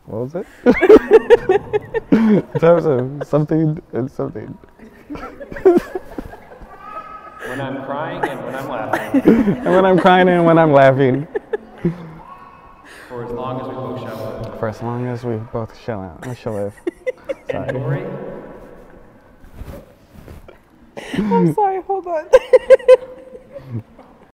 What was it? In terms of something and something. When I'm crying and when I'm laughing. And when I'm crying and when I'm laughing. For as long as we both shall live. For as long as we both shall live. And Tori? I'm sorry, hold on.